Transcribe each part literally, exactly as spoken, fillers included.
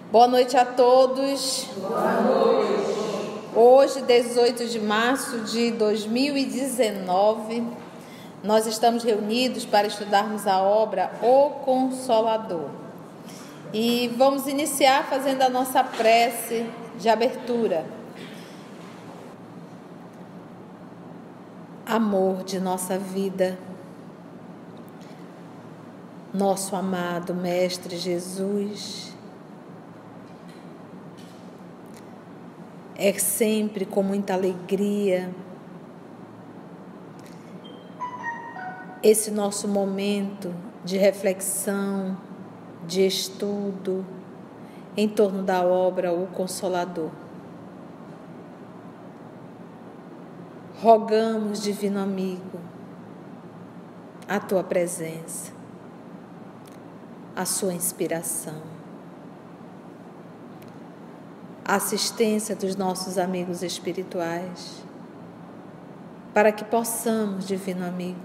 Boa noite a todos. Boa noite. Hoje, dezoito de março de dois mil e dezenove, nós estamos reunidos para estudarmos a obra O Consolador. E vamos iniciar fazendo a nossa prece de abertura. Amor de nossa vida, nosso amado Mestre Jesus, é sempre com muita alegria esse nosso momento de reflexão, de estudo em torno da obra O Consolador. Rogamos, Divino Amigo, a Tua presença, a Sua inspiração, a assistência dos nossos amigos espirituais, para que possamos, Divino Amigo,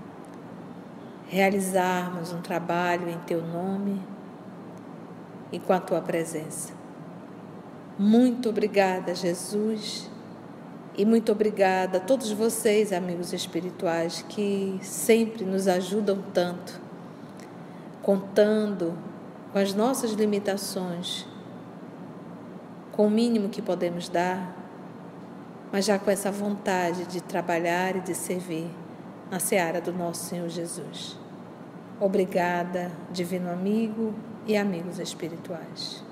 realizarmos um trabalho em Teu nome e com a Tua presença. Muito obrigada, Jesus. E muito obrigada a todos vocês, amigos espirituais, que sempre nos ajudam tanto, contando com as nossas limitações, com o mínimo que podemos dar, mas já com essa vontade de trabalhar e de servir na seara do nosso Senhor Jesus. Obrigada, Divino Amigo e amigos espirituais.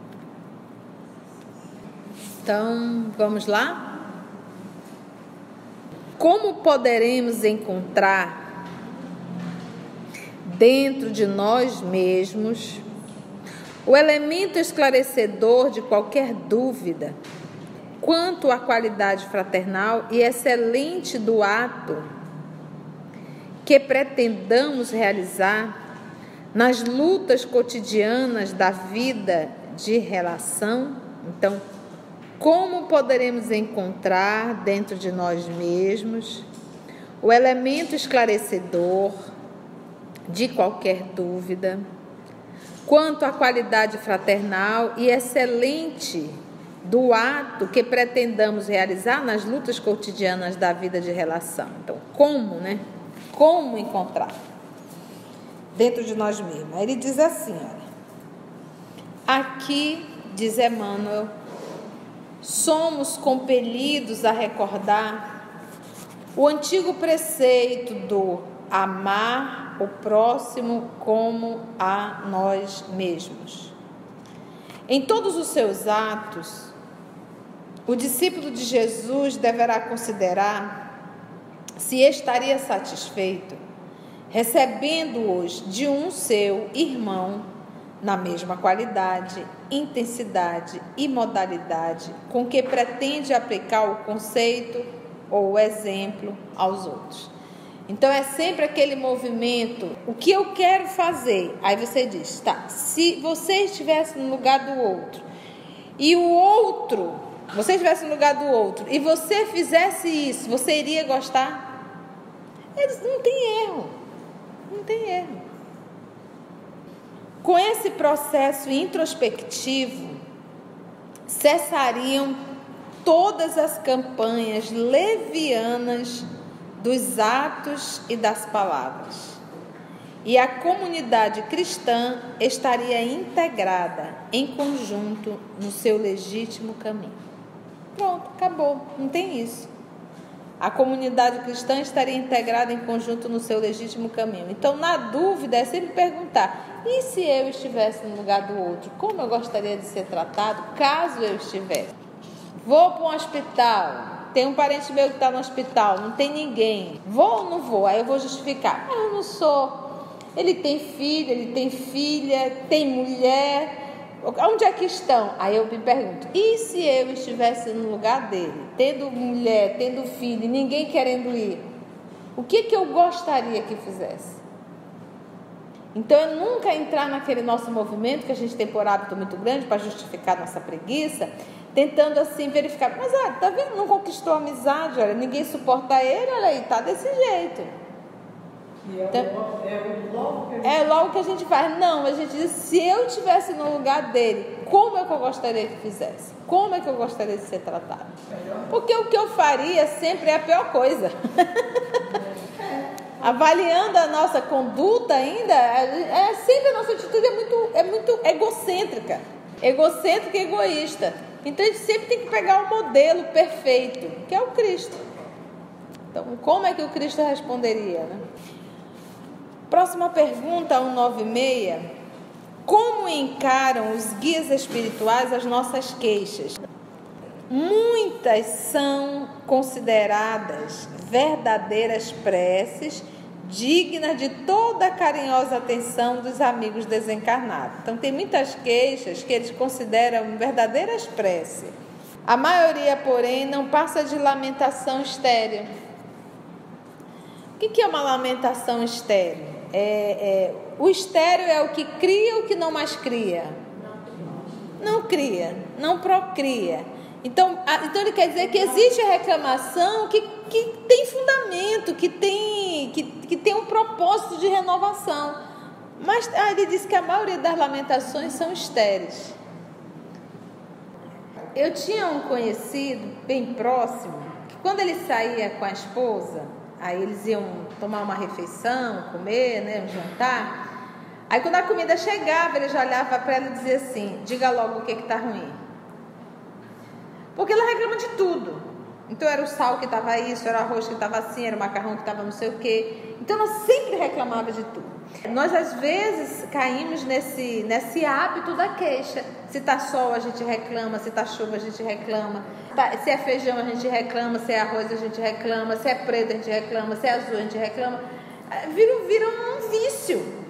Então, vamos lá? Como poderemos encontrar dentro de nós mesmos o elemento esclarecedor de qualquer dúvida quanto à qualidade fraternal e excelente do ato que pretendamos realizar nas lutas cotidianas da vida de relação? Então, como poderemos encontrar dentro de nós mesmos o elemento esclarecedor de qualquer dúvida quanto à qualidade fraternal e excelente do ato que pretendamos realizar nas lutas cotidianas da vida de relação? Então, como, né? Como encontrar dentro de nós mesmos? Ele diz assim, olha, aqui, diz Emmanuel, somos compelidos a recordar o antigo preceito do amar o próximo como a nós mesmos. Em todos os seus atos, o discípulo de Jesus deverá considerar se estaria satisfeito recebendo-os de um seu irmão na mesma qualidade, intensidade e modalidade com que pretende aplicar o conceito ou o exemplo aos outros. Então é sempre aquele movimento, o que eu quero fazer? Aí você diz, tá, se você estivesse no lugar do outro e o outro, você estivesse no lugar do outro e você fizesse isso, você iria gostar? Não tem erro, não tem erro. Com esse processo introspectivo, cessariam todas as campanhas levianas dos atos e das palavras, e a comunidade cristã estaria integrada em conjunto no seu legítimo caminho. Pronto, acabou, não tem isso. A comunidade cristã estaria integrada em conjunto no seu legítimo caminho. Então, na dúvida, é sempre perguntar, e se eu estivesse no lugar do outro? Como eu gostaria de ser tratado, caso eu estivesse? Vou para um hospital, tem um parente meu que está no hospital, não tem ninguém. Vou ou não vou? Aí eu vou justificar. Ah, eu não sou. Ele tem filho, ele tem filha, tem mulher. Onde é que estão? Aí eu me pergunto, e se eu estivesse no lugar dele, tendo mulher, tendo filho, e ninguém querendo ir? O que, que eu gostaria que fizesse? Então, eu nunca entrar naquele nosso movimento, que a gente tem por hábito muito grande, para justificar nossa preguiça, tentando assim verificar, mas ah, tá vendo, não conquistou a amizade, olha, ninguém suporta ele, olha aí, tá desse jeito. E é, então, logo, é, logo que a gente... é logo que a gente faz. Não, a gente diz, se eu estivesse no lugar dele, como é que eu gostaria que fizesse? Como é que eu gostaria de ser tratado? Porque o que eu faria sempre é a pior coisa. Avaliando a nossa conduta ainda, é sempre a nossa atitude é muito, é muito egocêntrica. Egocêntrica e egoísta. Então a gente sempre tem que pegar o modelo perfeito, que é o Cristo. Então, como é que o Cristo responderia, né? Próxima pergunta, cento e noventa e seis. Como encaram os guias espirituais as nossas queixas? Muitas são consideradas verdadeiras preces, dignas de toda a carinhosa atenção dos amigos desencarnados. Então, tem muitas queixas que eles consideram verdadeiras preces. A maioria, porém, não passa de lamentação estéril. O que é uma lamentação estéril? É, é, o estéril é o que cria ou o que não mais cria? Não cria, não procria. Então, a, então ele quer dizer que existe a reclamação que, que tem fundamento, que tem, que, que tem um propósito de renovação. Mas ah, ele diz que a maioria das lamentações são estéreis. Eu tinha um conhecido bem próximo, que quando ele saía com a esposa, aí eles iam tomar uma refeição, comer, né, um jantar. Aí quando a comida chegava, ele já olhava para ela e dizia assim: diga logo o que está ruim. Porque ela reclama de tudo. Então era o sal que estava isso, era o arroz que estava assim, era o macarrão que estava não sei o quê. Então ela sempre reclamava de tudo. Nós às vezes caímos nesse, nesse hábito da queixa. Se está sol a gente reclama, se está chuva a gente reclama, se é feijão a gente reclama, se é arroz a gente reclama, se é preto a gente reclama, se é azul a gente reclama. Vira, vira um vício.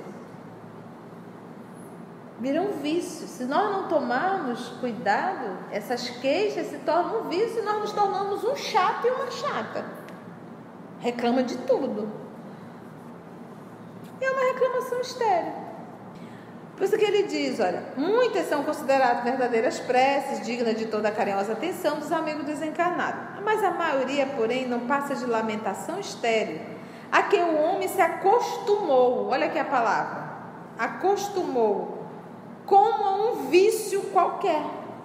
Vira um vício. Se nós não tomarmos cuidado, essas queixas se tornam um vício e nós nos tornamos um chato e uma chata. Reclama de tudo. É uma reclamação estéril. Por isso que ele diz, olha, muitas são consideradas verdadeiras preces, dignas de toda a carinhosa atenção dos amigos desencarnados. Mas a maioria, porém, não passa de lamentação estéril, a que o homem se acostumou, olha aqui a palavra, acostumou, como a um vício qualquer.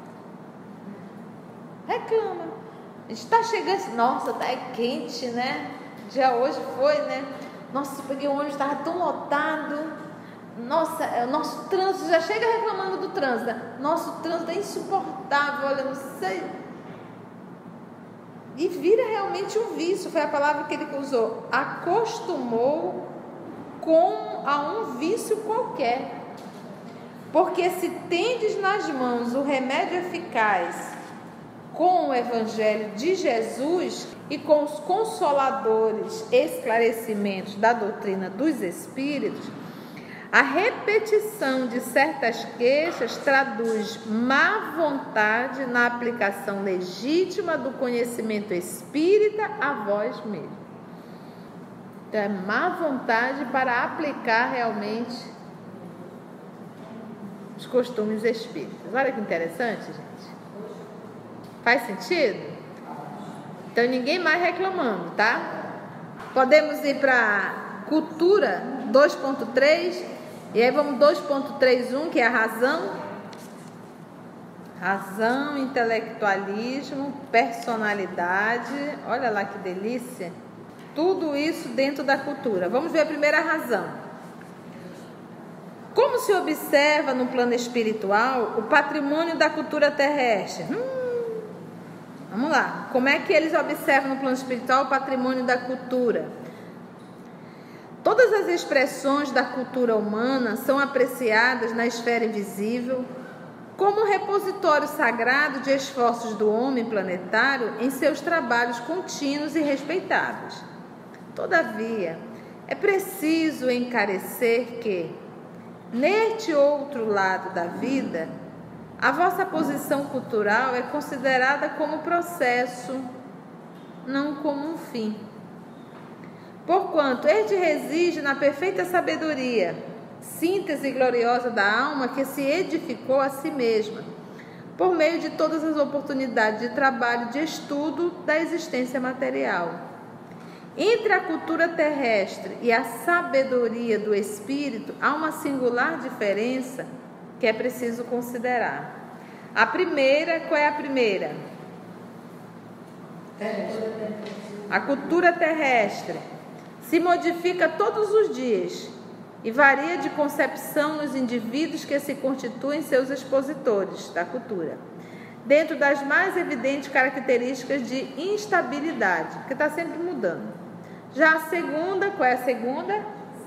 Reclama. A gente está chegando, nossa, tá quente, né? Já hoje foi, né? Nossa, peguei o ônibus, estava tão lotado. Nossa, o nosso trânsito, já chega reclamando do trânsito. Nosso trânsito é insuportável, olha, não sei. E vira realmente um vício, foi a palavra que ele usou. Acostumou com a um vício qualquer. Porque se tendes nas mãos o remédio eficaz com o Evangelho de Jesus e com os consoladores esclarecimentos da doutrina dos Espíritos, a repetição de certas queixas traduz má vontade na aplicação legítima do conhecimento espírita a vós mesmos. Então, é má vontade para aplicar realmente os costumes espíritas. Olha que interessante, gente. Faz sentido? Então, ninguém mais reclamando, tá? Podemos ir para cultura dois ponto três. E aí vamos dois ponto três ponto um, que é a razão. Razão, intelectualismo, personalidade. Olha lá que delícia. Tudo isso dentro da cultura. Vamos ver a primeira razão. Como se observa no plano espiritual o patrimônio da cultura terrestre? Hum, vamos lá. Como é que eles observam no plano espiritual o patrimônio da cultura? Todas as expressões da cultura humana são apreciadas na esfera invisível como repositório sagrado de esforços do homem planetário em seus trabalhos contínuos e respeitados. Todavia, é preciso encarecer que, neste outro lado da vida, a vossa posição cultural é considerada como processo, não como um fim. Porquanto este reside na perfeita sabedoria, síntese gloriosa da alma que se edificou a si mesma, por meio de todas as oportunidades de trabalho e de estudo da existência material. Entre a cultura terrestre e a sabedoria do espírito há uma singular diferença que é preciso considerar. A primeira, qual é a primeira? A cultura terrestre se modifica todos os dias e varia de concepção nos indivíduos que se constituem seus expositores da cultura, dentro das mais evidentes características de instabilidade, que está sempre mudando. Já a segunda, qual é a segunda?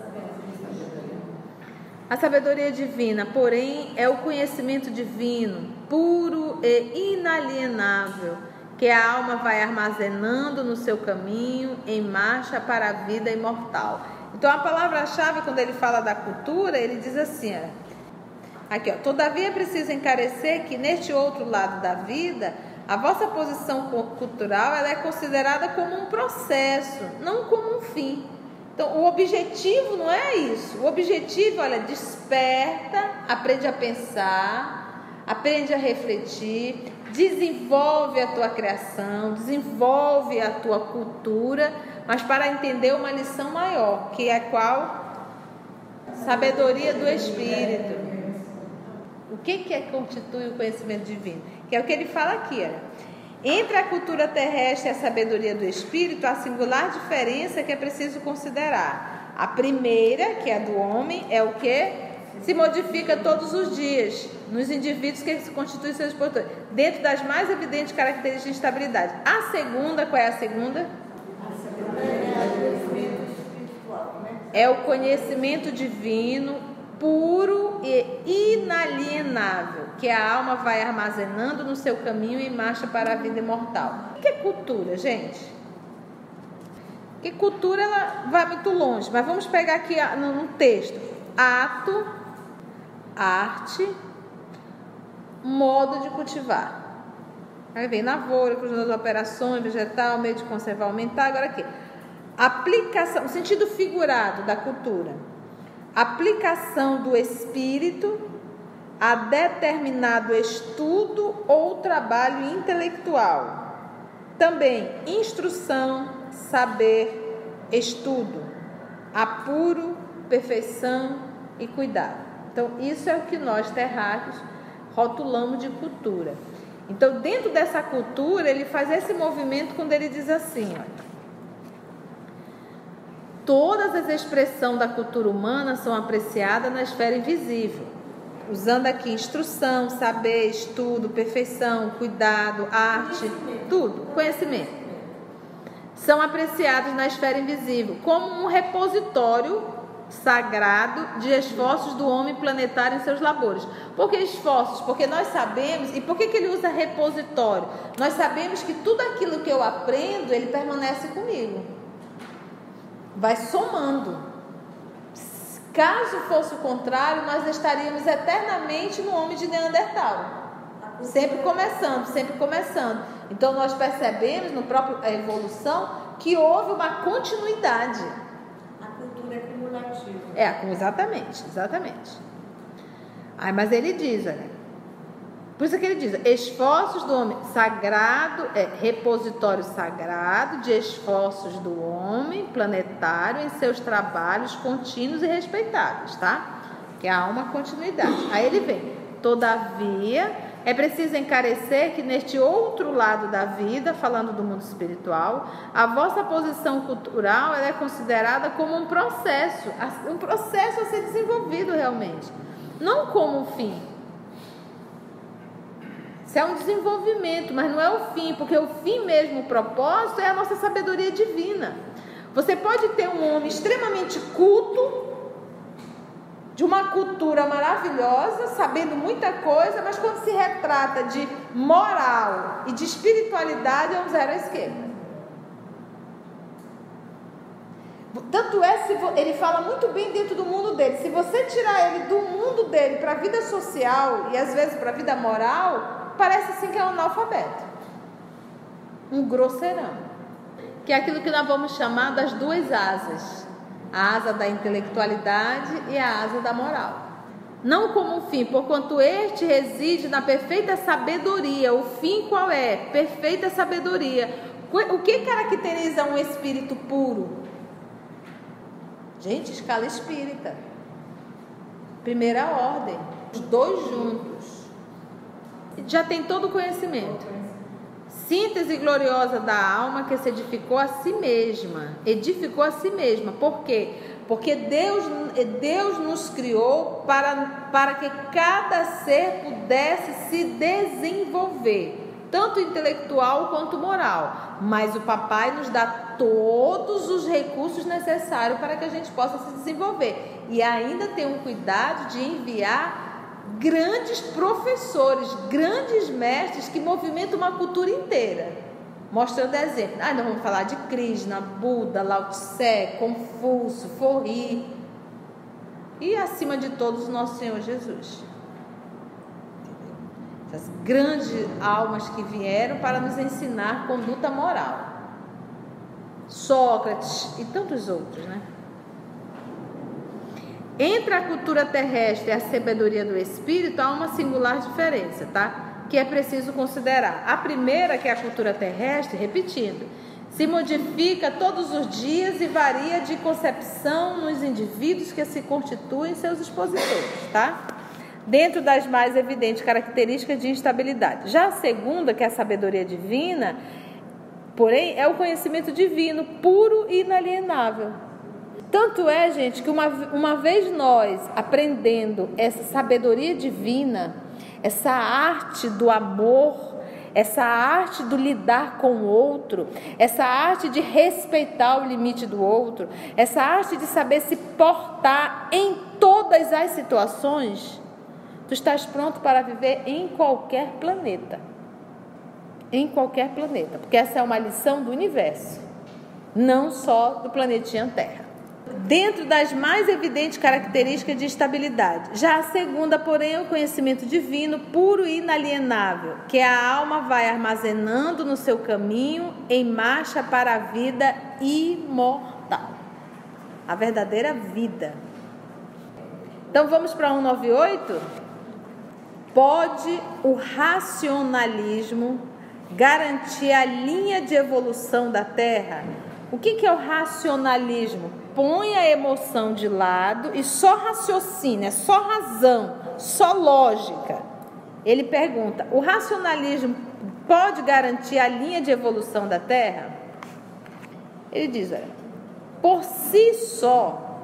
A sabedoria divina, porém, é o conhecimento divino, puro e inalienável, que a alma vai armazenando no seu caminho em marcha para a vida imortal. Então, a palavra-chave, quando ele fala da cultura, ele diz assim, ó, aqui, ó, todavia é preciso encarecer que neste outro lado da vida, a vossa posição cultural ela é considerada como um processo, não como um fim. Então, o objetivo não é isso. O objetivo, olha, desperta, aprende a pensar, aprende a refletir, desenvolve a tua criação, desenvolve a tua cultura, mas para entender uma lição maior, que é qual? Sabedoria do Espírito. O que, que é que constitui o conhecimento divino? Que é o que ele fala aqui, olha. Entre a cultura terrestre e a sabedoria do Espírito, há singular diferença que é preciso considerar. A primeira, que é a do homem, é o que? Se modifica todos os dias nos indivíduos que se constituem seus expositores, dentro das mais evidentes características de instabilidade. A segunda, qual é a segunda? É o conhecimento divino puro e inalienável, que a alma vai armazenando no seu caminho em marcha para a vida imortal. O que é cultura, gente? Que cultura ela vai muito longe, mas vamos pegar aqui no texto: ato, arte, modo de cultivar. Aí vem lavoura, conjunto das operações, vegetal, meio de conservar, aumentar. Agora aqui, aplicação, o sentido figurado da cultura. Aplicação do espírito a determinado estudo ou trabalho intelectual. Também instrução, saber, estudo, apuro, perfeição e cuidado. Então, isso é o que nós terráqueos rotulamos de cultura. Então, dentro dessa cultura, ele faz esse movimento quando ele diz assim, olha: todas as expressões da cultura humana são apreciadas na esfera invisível, usando aqui instrução, saber, estudo, perfeição, cuidado, arte, tudo, conhecimento. São apreciados na esfera invisível como um repositório sagrado de esforços do homem planetário em seus labores. Por que esforços? Porque nós sabemos, e por que que ele usa repositório? Nós sabemos que tudo aquilo que eu aprendo, ele permanece comigo. Vai somando. Caso fosse o contrário, nós estaríamos eternamente no homem de Neandertal, sempre começando, sempre começando. Então nós percebemos no próprio a evolução que houve uma continuidade. A cultura é cumulativa. É, exatamente, exatamente. Aí, mas ele diz, olha, por isso que ele diz, esforços do homem sagrado, é, repositório sagrado de esforços do homem planetário em seus trabalhos contínuos e respeitáveis, tá? Que há uma continuidade. Aí ele vem, todavia, é preciso encarecer que neste outro lado da vida, falando do mundo espiritual, a vossa posição cultural ela é considerada como um processo, um processo a ser desenvolvido realmente, não como um fim. Isso é um desenvolvimento, mas não é o fim, porque o fim mesmo, o propósito, é a nossa sabedoria divina. Você pode ter um homem extremamente culto, de uma cultura maravilhosa, sabendo muita coisa, mas quando se retrata de moral e de espiritualidade, é um zero à esquerda. Tanto é, se ele fala muito bem dentro do mundo dele. Se você tirar ele do mundo dele para a vida social e às vezes para a vida moral, parece assim que é um analfabeto, um grosseirão, que é aquilo que nós vamos chamar das duas asas, a asa da intelectualidade e a asa da moral. Não como um fim, porquanto este reside na perfeita sabedoria. O fim qual é? Perfeita sabedoria. O que caracteriza um espírito puro? Gente, escala espírita, primeira ordem, os dois juntos. já tem todo o conhecimento. Síntese gloriosa da alma que se edificou a si mesma. Edificou a si mesma. Por quê? Porque Deus, Deus nos criou para, para que cada ser pudesse se desenvolver, tanto intelectual quanto moral. Mas o papai nos dá todos os recursos necessários para que a gente possa se desenvolver. E ainda tem um cuidado de enviar grandes professores, grandes mestres que movimentam uma cultura inteira, mostrando exemplo. Ah, nós vamos falar de Krishna, Buda, Lao Tse, Confúcio, Forri e, acima de todos, nosso Senhor Jesus. Essas grandes almas que vieram para nos ensinar conduta moral. Sócrates e tantos outros, né? Entre a cultura terrestre e a sabedoria do espírito há uma singular diferença, tá? Que é preciso considerar. A primeira, que é a cultura terrestre, repetindo, se modifica todos os dias e varia de concepção nos indivíduos que se constituem seus expositores, tá? Dentro das mais evidentes características de instabilidade. Já a segunda, que é a sabedoria divina, porém, é o conhecimento divino, puro e inalienável. Tanto é, gente, que uma, uma vez nós aprendendo essa sabedoria divina, essa arte do amor, essa arte do lidar com o outro, essa arte de respeitar o limite do outro, essa arte de saber se portar em todas as situações, tu estás pronto para viver em qualquer planeta. Em qualquer planeta, porque essa é uma lição do universo, não só do planetinha Terra. Dentro das mais evidentes características de estabilidade. Já a segunda, porém, é o conhecimento divino, puro e inalienável, que a alma vai armazenando no seu caminho em marcha para a vida imortal. A verdadeira vida. Então vamos para cento e noventa e oito? Pode o racionalismo garantir a linha de evolução da Terra? O que, que é o racionalismo? Põe a emoção de lado e só raciocínio, é só razão, só lógica. Ele pergunta, o racionalismo pode garantir a linha de evolução da Terra? Ele diz, olha, por si só,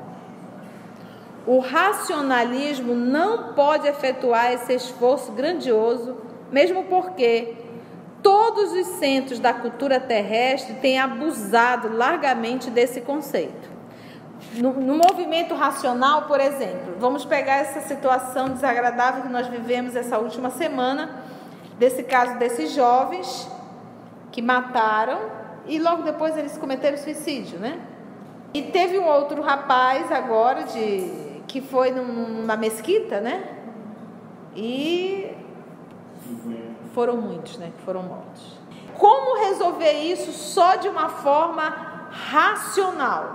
o racionalismo não pode efetuar esse esforço grandioso, mesmo porque todos os centros da cultura terrestre têm abusado largamente desse conceito. No, no movimento racional, por exemplo, vamos pegar essa situação desagradável que nós vivemos essa última semana, desse caso desses jovens que mataram e logo depois eles cometeram suicídio, né? E teve um outro rapaz agora de, que foi numa mesquita, né? E foram muitos, né? Que foram mortos. Como resolver isso só de uma forma racional?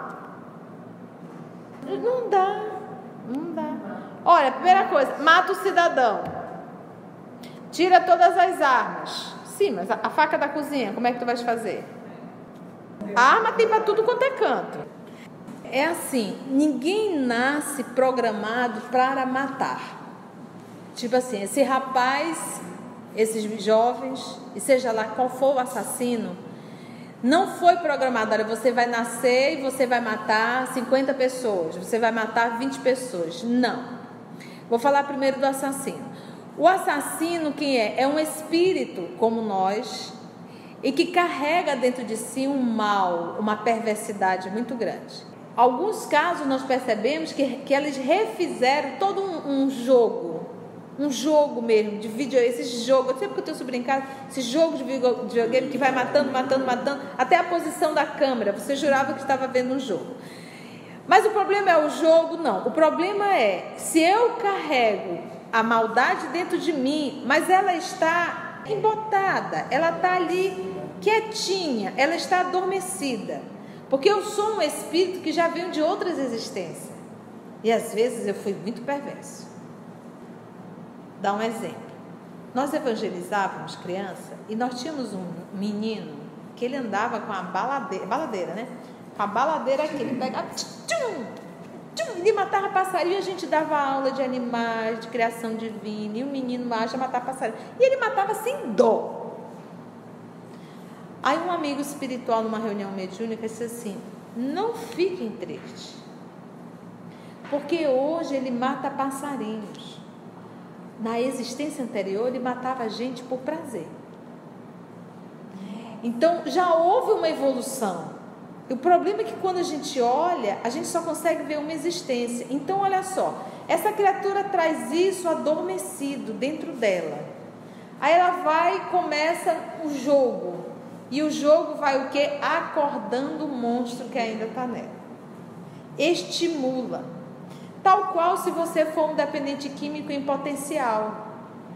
Não dá, não dá. Olha, primeira coisa, mata o cidadão. Tira todas as armas. Sim, mas a, a faca da cozinha, como é que tu vais fazer? A arma tem para tudo quanto é canto. É assim, ninguém nasce programado para matar. Tipo assim, esse rapaz, esses jovens, e seja lá qual for o assassino, não foi programado, olha, você vai nascer e você vai matar cinquenta pessoas, você vai matar vinte pessoas. Não. Vou falar primeiro do assassino. O assassino, quem é? É um espírito como nós e que carrega dentro de si um mal, uma perversidade muito grande. Alguns casos nós percebemos que, que eles refizeram todo um, um jogo, um jogo mesmo, de vídeo, esse jogo, eu sempre que eu tenho sobrinho em casa, esse jogo de videogame que vai matando, matando, matando, até a posição da câmera, você jurava que estava vendo um jogo. Mas o problema é o jogo? Não. O problema é, se eu carrego a maldade dentro de mim, mas ela está embotada, ela está ali quietinha, ela está adormecida, porque eu sou um espírito que já veio de outras existências, e às vezes eu fui muito perverso. Dá um exemplo. Nós evangelizávamos criança e nós tínhamos um menino que ele andava com a baladeira, baladeira, né? Com a baladeira aqui, ele pegava, tchum, tchum, ele matava passarinho, a gente dava aula de animais, de criação divina, e o menino acha matar passarinho. E ele matava sem dó. Aí um amigo espiritual, numa reunião mediúnica, disse assim: não fiquem tristes, porque hoje ele mata passarinhos. Na existência anterior, ele matava gente por prazer. Então, já houve uma evolução. O problema é que quando a gente olha, a gente só consegue ver uma existência. Então, olha só, essa criatura traz isso adormecido dentro dela. Aí ela vai e começa o jogo. E o jogo vai o quê? Acordando o monstro que ainda está nela. Estimula. Tal qual se você for um dependente químico em potencial.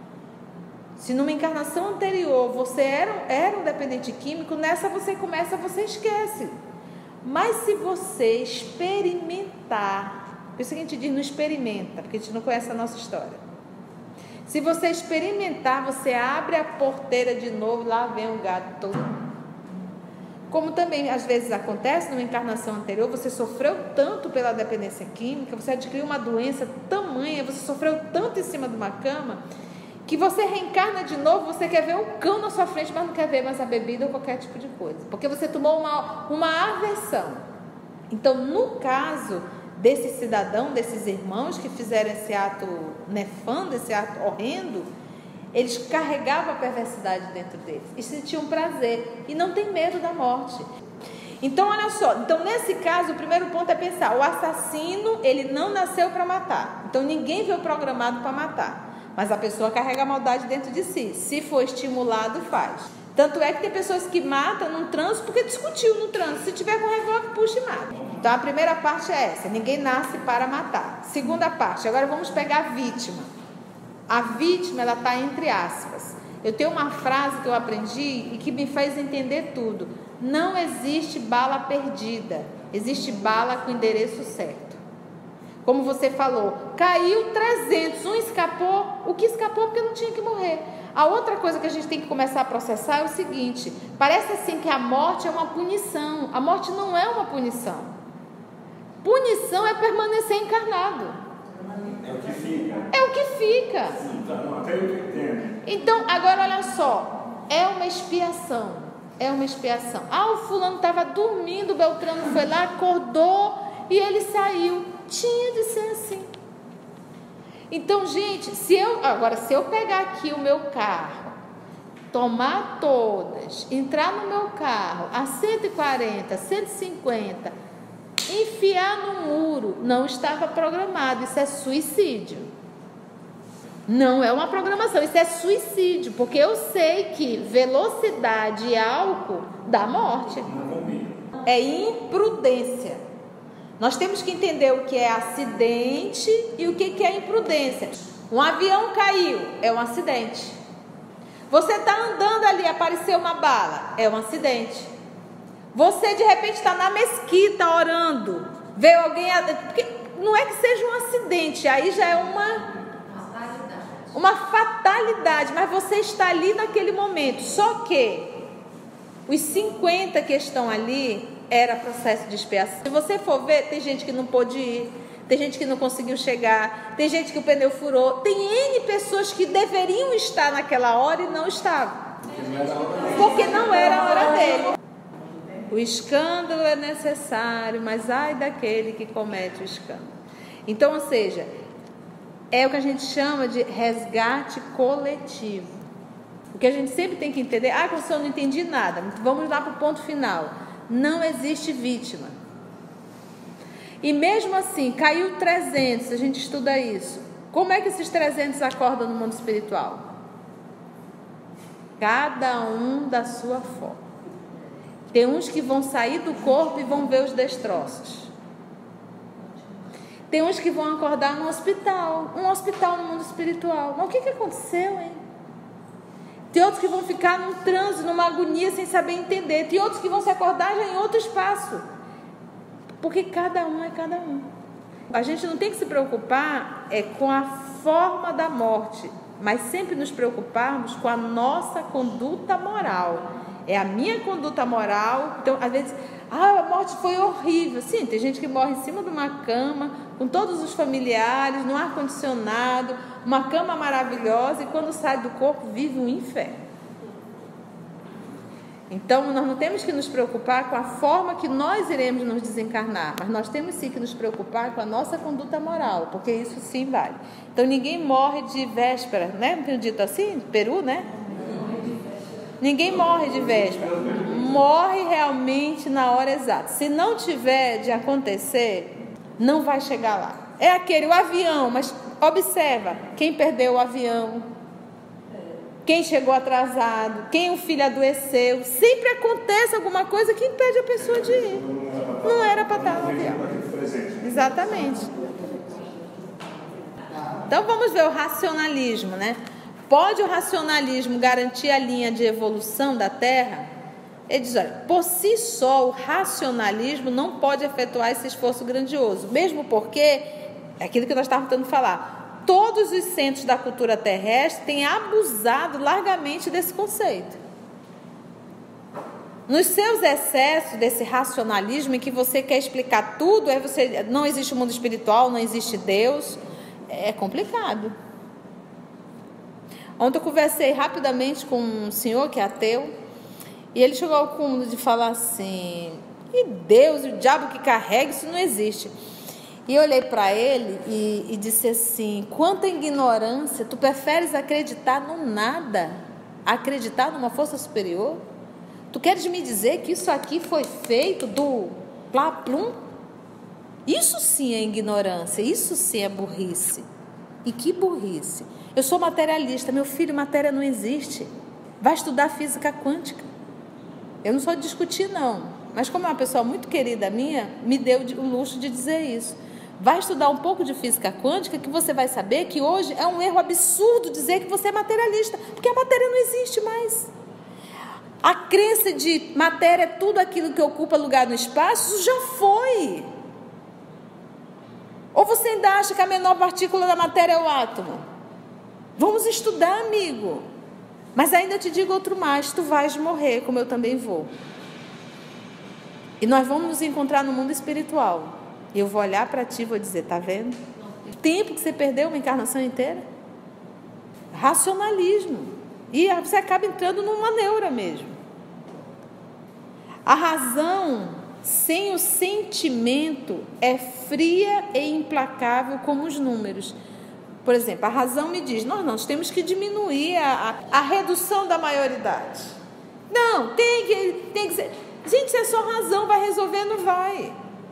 Se numa encarnação anterior você era, era um dependente químico, nessa você começa, você esquece. Mas se você experimentar, por isso que a gente diz não experimenta, porque a gente não conhece a nossa história. Se você experimentar, você abre a porteira de novo, lá vem um gato todo. Como também às vezes acontece numa encarnação anterior, você sofreu tanto pela dependência química, você adquiriu uma doença tamanha, você sofreu tanto em cima de uma cama, que você reencarna de novo, você quer ver um cão na sua frente, mas não quer ver mais a bebida ou qualquer tipo de coisa, porque você tomou uma, uma aversão. Então, no caso desse cidadão, desses irmãos que fizeram esse ato nefando, esse ato horrendo, eles carregavam a perversidade dentro deles e sentiam prazer e não tem medo da morte. Então, olha só, então nesse caso, o primeiro ponto é pensar: o assassino, ele não nasceu para matar, então ninguém veio programado para matar. Mas a pessoa carrega a maldade dentro de si. Se for estimulado, faz. Tanto é que tem pessoas que matam num trânsito porque discutiu no trânsito. Se tiver com revólver, puxa e mata. Então a primeira parte é essa: ninguém nasce para matar. Segunda parte, agora vamos pegar a vítima. A vítima, ela está entre aspas. Eu tenho uma frase que eu aprendi e que me fez entender tudo: não existe bala perdida, existe bala com endereço certo. Como você falou, caiu trezentos, um escapou. O que escapou porque não tinha que morrer. A outra coisa que a gente tem que começar a processar é o seguinte: parece assim que a morte é uma punição. A morte não é uma punição. Punição é permanecer encarnado. É o que fica. É o que fica. Sim, tá, não, até eu entendo. Então, agora olha só, é uma expiação. É uma expiação. Ah, o fulano estava dormindo, o Beltrano foi lá, acordou e ele saiu. Tinha de ser assim. Então, gente, se eu agora se eu pegar aqui o meu carro, tomar todas, entrar no meu carro a cento e quarenta, cento e cinquenta, enfiar no muro, não estava programado. Isso é suicídio. Não é uma programação, isso é suicídio, porque eu sei que velocidade e álcool dá morte. É imprudência. Nós temos que entender o que é acidente e o que é imprudência. Um avião caiu, é um acidente. Você está andando ali, apareceu uma bala, é um acidente. Você de repente está na mesquita orando, veio alguém, porque não é que seja um acidente, aí já é uma uma fatalidade, mas você está ali naquele momento. Só que os cinquenta que estão ali era processo de expiação. Se você for ver, tem gente que não pôde ir, tem gente que não conseguiu chegar, tem gente que o pneu furou, tem N pessoas que deveriam estar naquela hora e não estavam, porque não era a hora dele. O escândalo é necessário, mas ai daquele que comete o escândalo. Então, ou seja, é o que a gente chama de resgate coletivo. O que a gente sempre tem que entender: ah, professor, eu não entendi nada. Vamos lá para o ponto final. Não existe vítima. E mesmo assim, caiu trezentos, a gente estuda isso. Como é que esses trezentos acordam no mundo espiritual? Cada um da sua forma. Tem uns que vão sair do corpo e vão ver os destroços. Tem uns que vão acordar no hospital, um hospital no mundo espiritual. Mas o que, que aconteceu, hein? Tem outros que vão ficar num transe, numa agonia sem saber entender. Tem outros que vão se acordar já em outro espaço. Porque cada um é cada um. A gente não tem que se preocupar é, com a forma da morte, mas sempre nos preocuparmos com a nossa conduta moral. É a minha conduta moral. Então, às vezes, Ah, a morte foi horrível. Sim, tem gente que morre em cima de uma cama, com todos os familiares, no ar-condicionado, uma cama maravilhosa, e quando sai do corpo vive um inferno. Então, nós não temos que nos preocupar com a forma que nós iremos nos desencarnar, mas nós temos sim que nos preocupar com a nossa conduta moral, porque isso sim vale. Então, ninguém morre de véspera, né? Não tenho dito assim? Peru, né? Ninguém morre de véspera. Morre realmente na hora exata. Se não tiver de acontecer, não vai chegar lá. É aquele, o avião, mas observa, quem perdeu o avião, quem chegou atrasado, quem o filho adoeceu, sempre acontece alguma coisa que impede a pessoa de ir. Não era para estar no avião. Exatamente. Então vamos ver o racionalismo, né? Pode o racionalismo garantir a linha de evolução da Terra? Ele diz, olha, por si só o racionalismo não pode efetuar esse esforço grandioso, mesmo porque, é aquilo que nós estávamos tentando falar, todos os centros da cultura terrestre têm abusado largamente desse conceito. Nos seus excessos desse racionalismo em que você quer explicar tudo, é você, não existe o mundo espiritual, não existe Deus, é complicado. Ontem eu conversei rapidamente com um senhor que é ateu, e ele chegou ao cúmulo de falar assim, e Deus, e o diabo que carrega, isso não existe. E eu olhei para ele e, e disse assim, quanta ignorância, tu preferes acreditar no nada, acreditar numa força superior? Tu queres me dizer que isso aqui foi feito do plá-plum? Isso sim é ignorância, isso sim é burrice. E que burrice. Eu sou materialista, meu filho, matéria não existe. Vai estudar física quântica. Eu não sou de discutir, não. Mas como é uma pessoa muito querida minha, me deu o luxo de dizer isso. Vai estudar um pouco de física quântica que você vai saber que hoje é um erro absurdo dizer que você é materialista, porque a matéria não existe mais. A crença de matéria é tudo aquilo que ocupa lugar no espaço, isso já foi. Ou você ainda acha que a menor partícula da matéria é o átomo? Vamos estudar, amigo. Mas ainda te digo outro mais, tu vais morrer, como eu também vou. E nós vamos nos encontrar no mundo espiritual. E eu vou olhar para ti e vou dizer, tá vendo? O tempo que você perdeu uma encarnação inteira. Racionalismo. E você acaba entrando numa neura mesmo. A razão sem o sentimento é fria e implacável como os números. Por exemplo, a razão me diz, nós, nós temos que diminuir a, a, a redução da maioridade. Não, tem que, tem que ser... Gente, se é só razão, vai resolver, não vai.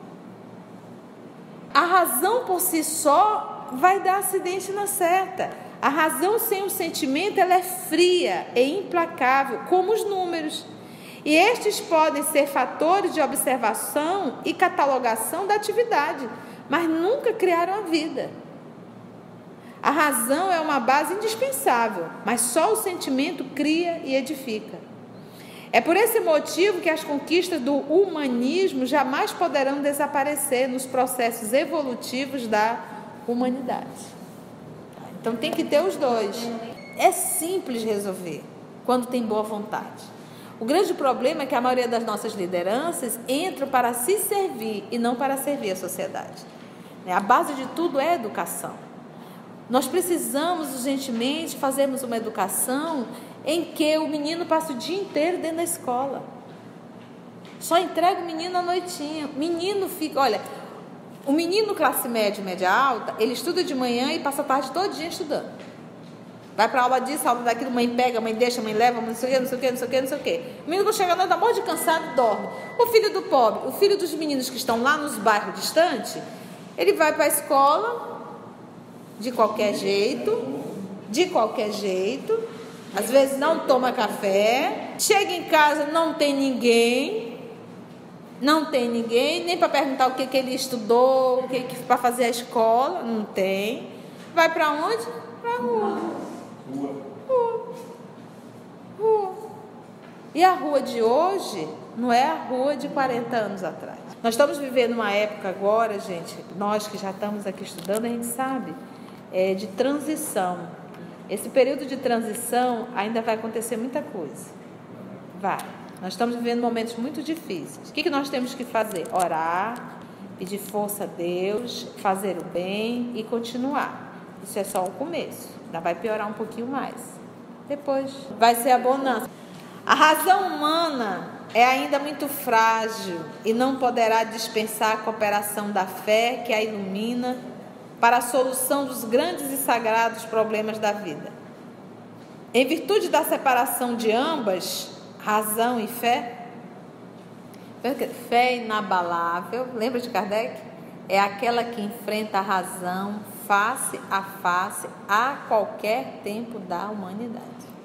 A razão por si só vai dar acidente na certa. A razão sem o sentimento, ela é fria e implacável, como os números. E estes podem ser fatores de observação e catalogação da atividade, mas nunca criaram a vida. A razão é uma base indispensável, mas só o sentimento cria e edifica. É por esse motivo que as conquistas do humanismo jamais poderão desaparecer nos processos evolutivos da humanidade. Então tem que ter os dois. É simples resolver, quando tem boa vontade. O grande problema é que a maioria das nossas lideranças entram para se servir e não para servir a sociedade. A base de tudo é a educação. Nós precisamos urgentemente fazermos uma educação em que o menino passa o dia inteiro dentro da escola. Só entrega o menino à noitinha. O menino fica, olha, o menino classe média, média alta, ele estuda de manhã e passa a tarde todo dia estudando. Vai para aula disso, aula daquilo, mãe pega, mãe deixa, mãe leva, não sei o que, não sei o que, não sei o que, não sei o que. O menino chega à noite, está morto de cansado, dorme. O filho do pobre, o filho dos meninos que estão lá nos bairros distantes, ele vai para a escola de qualquer jeito, de qualquer jeito, às vezes não toma café, chega em casa, não tem ninguém, não tem ninguém, nem para perguntar o que, que ele estudou, o que, que para fazer a escola, não tem. Vai para onde? Para a rua. Rua. Rua. Rua. E a rua de hoje não é a rua de quarenta anos atrás. Nós estamos vivendo uma época agora, gente, nós que já estamos aqui estudando, a gente sabe, é, de transição. Esse período de transição ainda vai acontecer muita coisa. Vai. Nós estamos vivendo momentos muito difíceis. O que, que nós temos que fazer? Orar, pedir força a Deus, fazer o bem e continuar. Isso é só o começo. Ainda vai piorar um pouquinho mais. Depois vai ser a bonança. A razão humana é ainda muito frágil e não poderá dispensar a cooperação da fé que a ilumina para a solução dos grandes e sagrados problemas da vida. Em virtude da separação de ambas, razão e fé, fé inabalável, lembra de Kardec? É aquela que enfrenta a razão face a face a qualquer tempo da humanidade.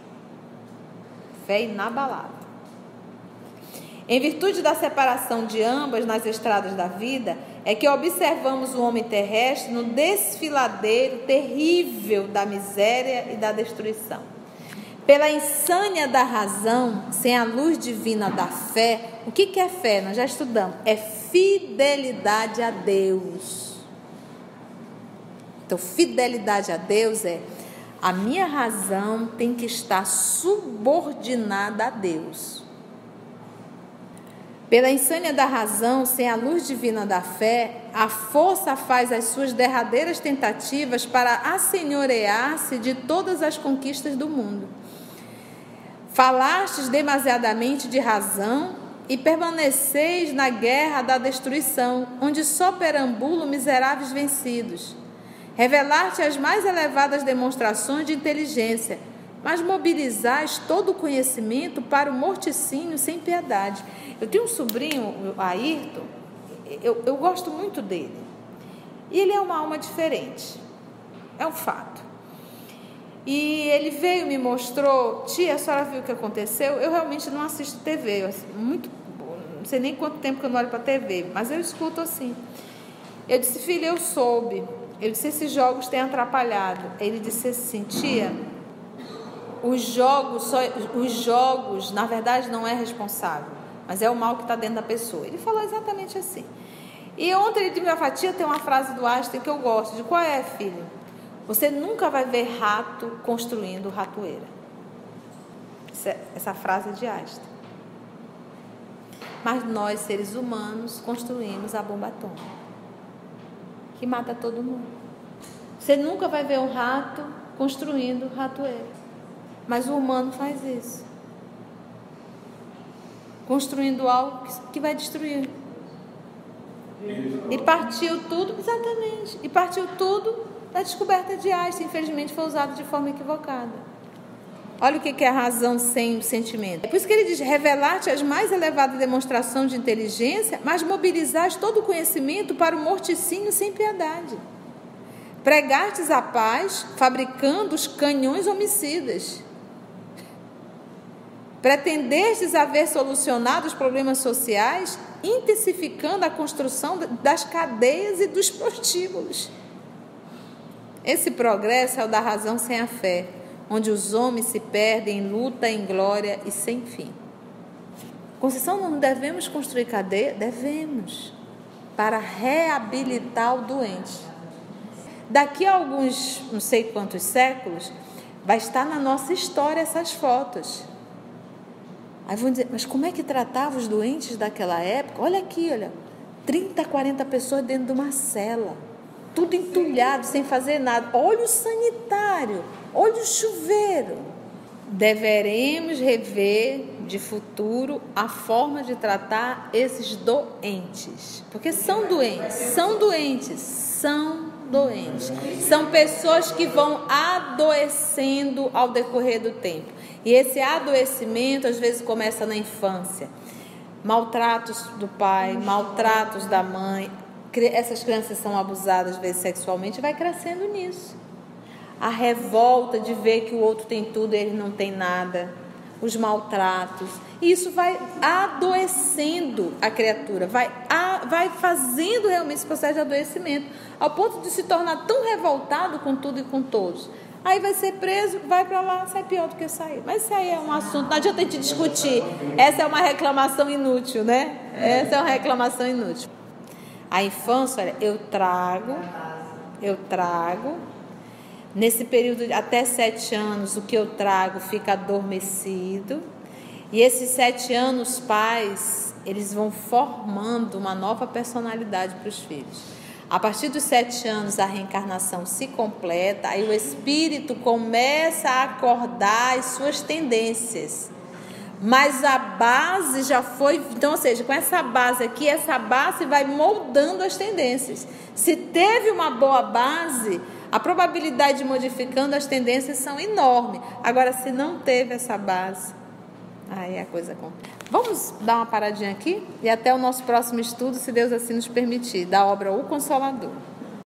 Fé inabalável. Em virtude da separação de ambas nas estradas da vida, é que observamos o homem terrestre no desfiladeiro terrível da miséria e da destruição. Pela insânia da razão, sem a luz divina da fé, o que é fé? Nós já estudamos. É fidelidade a Deus. Então, fidelidade a Deus é: a minha razão tem que estar subordinada a Deus. Pela insânia da razão, sem a luz divina da fé, a força faz as suas derradeiras tentativas para assenhorear-se de todas as conquistas do mundo. Falastes demasiadamente de razão e permaneceis na guerra da destruição, onde só perambulam miseráveis vencidos. Revelaste as mais elevadas demonstrações de inteligência, mas mobilizais todo o conhecimento para o morticínio sem piedade. Eu tenho um sobrinho, o Ayrton, eu, eu gosto muito dele. E ele é uma alma diferente, é um fato. E ele veio e me mostrou: tia, a senhora viu o que aconteceu? Eu realmente não assisto T V, eu, muito, não sei nem quanto tempo que eu não olho para a T V, mas eu escuto assim. Eu disse: filho, eu soube. Eu disse: esses jogos têm atrapalhado. Ele disse assim: tia, os jogos, só, os jogos, na verdade, não é responsável, mas é o mal que está dentro da pessoa. Ele falou exatamente assim. E ontem ele disse: minha fatia tem uma frase do Einstein que eu gosto. De qual é, filho? Você nunca vai ver rato construindo ratoeira. Essa, essa frase é de Einstein. Mas nós, seres humanos, construímos a bomba atômica, que mata todo mundo. Você nunca vai ver um rato construindo ratoeira, mas o humano faz isso, construindo algo que vai destruir. E partiu tudo, exatamente, e partiu tudo da descoberta de Einstein. Infelizmente foi usado de forma equivocada. Olha o que é a razão sem o sentimento. É por isso que ele diz: revelar-te as mais elevadas demonstrações de inteligência, mas mobilizar todo o conhecimento para o morticínio sem piedade. Pregastes a paz, fabricando os canhões homicidas. Pretendestes haver solucionado os problemas sociais, intensificando a construção das cadeias e dos prostíbulos. Esse progresso é o da razão sem a fé, onde os homens se perdem em luta, em glória e sem fim. Conceição, não devemos construir cadeia? Devemos, para reabilitar o doente. Daqui a alguns, não sei quantos séculos, vai estar na nossa história essas fotos. Aí vão dizer: mas como é que tratava os doentes daquela época? Olha aqui, olha, trinta, quarenta pessoas dentro de uma cela, tudo entulhado, sem fazer nada. Olha o sanitário, olha o chuveiro. Deveremos rever de futuro a forma de tratar esses doentes, porque são doentes, são doentes, são doentes. São pessoas que vão adoecendo ao decorrer do tempo. E esse adoecimento às vezes começa na infância. Maltratos do pai, maltratos da mãe. Essas crianças são abusadas às vezes sexualmente e vai crescendo nisso. A revolta de ver que o outro tem tudo e ele não tem nada. Os maltratos. E isso vai adoecendo a criatura, vai, a, vai fazendo realmente esse processo de adoecimento, ao ponto de se tornar tão revoltado com tudo e com todos. Aí vai ser preso, vai para lá, sai pior do que sair. Mas isso aí é um assunto, não adianta a gente discutir. Essa é uma reclamação inútil, né? Essa é uma reclamação inútil. A infância, olha, eu trago, eu trago, nesse período de até sete anos, o que eu trago fica adormecido. E esses sete anos pais, eles vão formando uma nova personalidade para os filhos. A partir dos sete anos, a reencarnação se completa, aí o espírito começa a acordar as suas tendências. Mas a base já foi, então, ou seja, com essa base aqui, essa base vai moldando as tendências. Se teve uma boa base, a probabilidade de modificando as tendências são enorme. Agora, se não teve essa base, aí a coisa complica. Vamos dar uma paradinha aqui e até o nosso próximo estudo, se Deus assim nos permitir, da obra O Consolador.